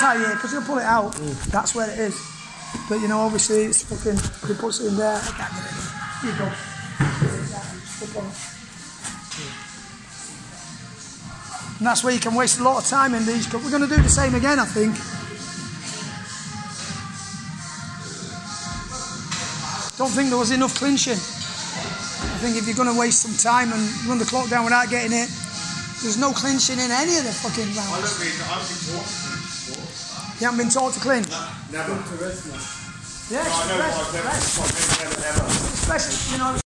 tie here because he'll pull it out. That's where it is. But you know, obviously, it's fucking. He puts it in there. I can't get it in. Here you go. And that's where you can waste a lot of time in these. We're going to do the same again, I think. Don't think there was enough clinching. I think if you're going to waste some time and run the clock down without getting it, there's no clinching in any of the fucking rounds. I've been taught to clinch before. You haven't been taught to clinch? No, never. Yes, No, I know, I've never, especially, you know.